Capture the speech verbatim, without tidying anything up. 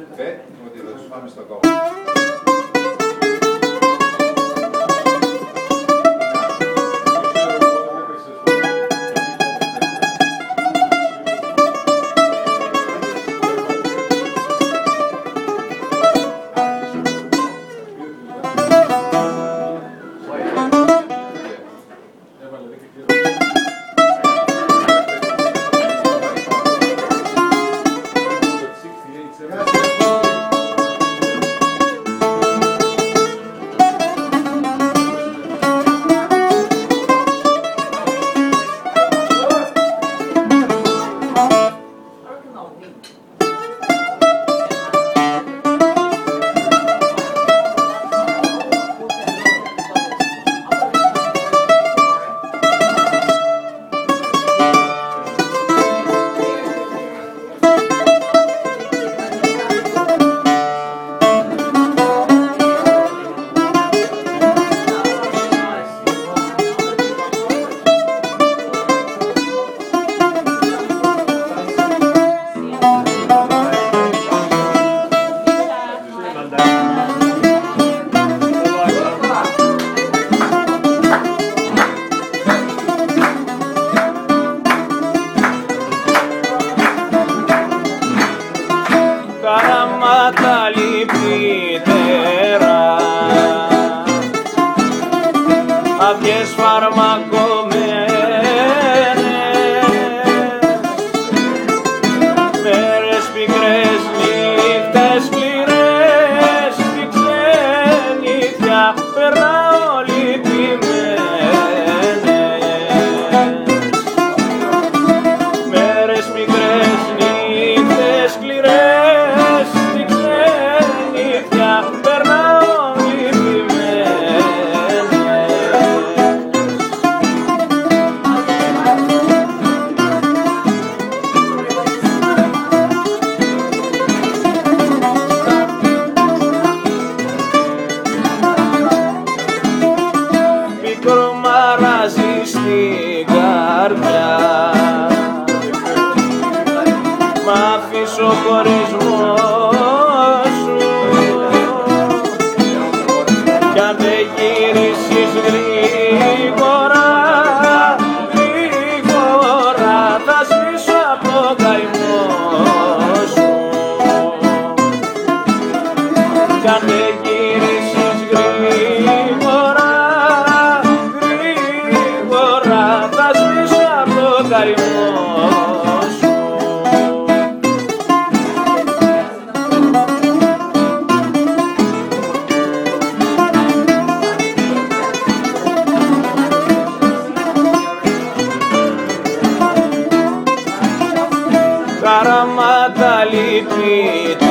Ε, ότι θα τους πάμε στο κόμμα. Καραμάτα λυπητέρα, αυγές φαρμακωμένες, μέρες πικρές, νύχτες σκληρές, στη ξενύχια περνάω λυπημένες. Μέρες πικρές, νύχτες σκληρές, στη ξενύχια περνάω λυπημένες. Μικρό μαράζι στην καρδιά, μ' άφησε ο χωρισμός σου, κι αν δεν γυρίσεις γρήγορα, γρήγορα θα σβήσω από το καημό σου. Κι αν δεν γυρίσεις γρήγορα, γρήγορα θα σβήσω από το καημό σου. Καραμάτα λυπητέρα,